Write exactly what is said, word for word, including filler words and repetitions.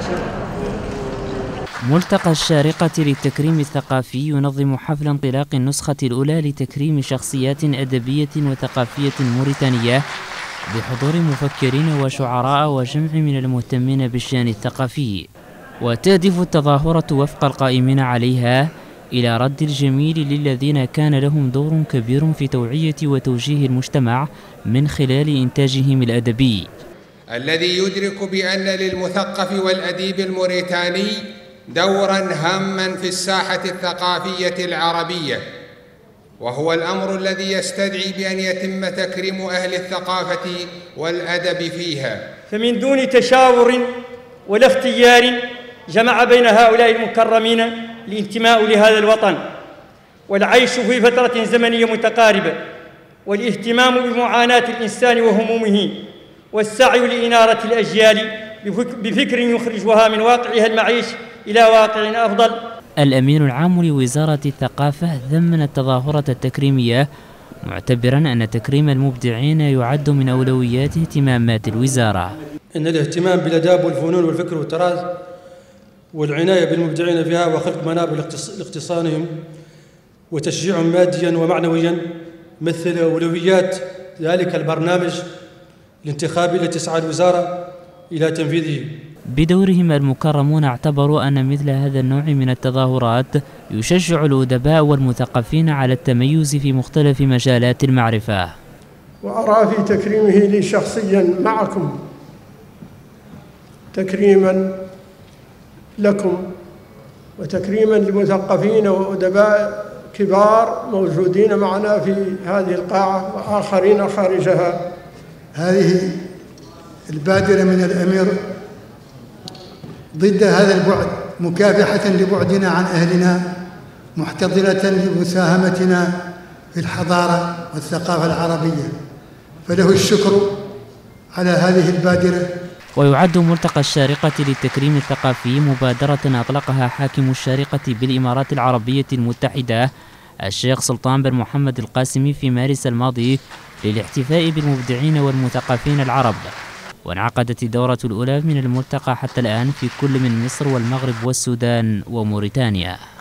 ملتقى الشارقة للتكريم الثقافي ينظم حفل انطلاق النسخة الأولى لتكريم شخصيات أدبية وثقافية موريتانية بحضور مفكرين وشعراء وجمع من المهتمين بالشأن الثقافي. وتهدف التظاهرة وفق القائمين عليها إلى رد الجميل للذين كان لهم دور كبير في توعية وتوجيه المجتمع من خلال إنتاجهم الأدبي، الذي يدرك بأن للمثقف والأديب الموريتاني دورا هاما في الساحة الثقافية العربية، وهو الأمر الذي يستدعي بأن يتم تكريم أهل الثقافة والأدب فيها. فمن دون تشاور ولا اختيار جمع بين هؤلاء المكرمين الانتماء لهذا الوطن والعيش في فترة زمنية متقاربة والاهتمام بمعاناة الإنسان وهمومه والسعي لإنارة الأجيال بفكر يخرجها من واقعها المعيش إلى واقع أفضل. الأمين العام لوزارة الثقافة ذمن التظاهرة التكريمية معتبرا أن تكريم المبدعين يعد من أولويات اهتمامات الوزارة. إن الاهتمام بالآداب والفنون والفكر والطراز والعناية بالمبدعين فيها وخلق منابر لاغتصانهم وتشجيعهم ماديا ومعنويا مثل أولويات ذلك البرنامج الانتخابي التي تسعى الوزارة إلى تنفيذه. بدورهم المكرمون اعتبروا أن مثل هذا النوع من التظاهرات يشجع الأدباء والمثقفين على التميز في مختلف مجالات المعرفة. وأرى في تكريمه لي شخصيا معكم تكريما لكم وتكريما لمثقفين وأدباء كبار موجودين معنا في هذه القاعة وآخرين خارجها. هذه البادرة من الأمير ضد هذا البعد، مكافحة لبعدنا عن أهلنا، محتضنة لمساهمتنا في الحضارة والثقافة العربية، فله الشكر على هذه البادرة. ويعد ملتقى الشارقة للتكريم الثقافي مبادرة أطلقها حاكم الشارقة بالإمارات العربية المتحدة الشيخ سلطان بن محمد القاسمي في مارس الماضي للاحتفاء بالمبدعين والمثقفين العرب. وانعقدت الدورة الأولى من الملتقى حتى الآن في كل من مصر والمغرب والسودان وموريتانيا.